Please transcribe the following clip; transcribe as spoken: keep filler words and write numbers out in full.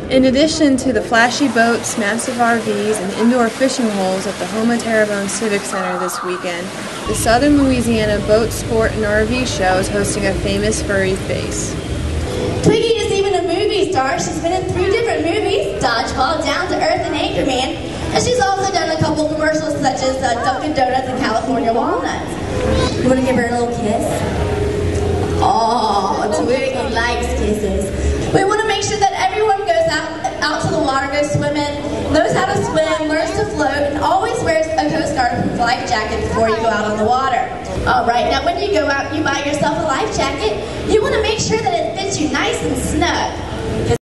In addition to the flashy boats, massive R Vs, and indoor fishing holes at the Houma Terrebonne Civic Center this weekend, the Southern Louisiana Boat, Sport, and R V Show is hosting a famous furry face. Twiggy is even a movie star. She's been in three different movies, Dodgeball, Down to Earth, and Anchorman. And she's also done a couple commercials such as uh, Dunkin' Donuts and California Walnuts. You want to give her a little kiss? Oh, Twiggy likes kisses. We want to make sure that everyone goes out, out to the water, goes swimming, knows how to swim, learns to float, and always wears a Coast Guard life jacket before you go out on the water. Alright, now when you go out and you buy yourself a life jacket, you want to make sure that it fits you nice and snug.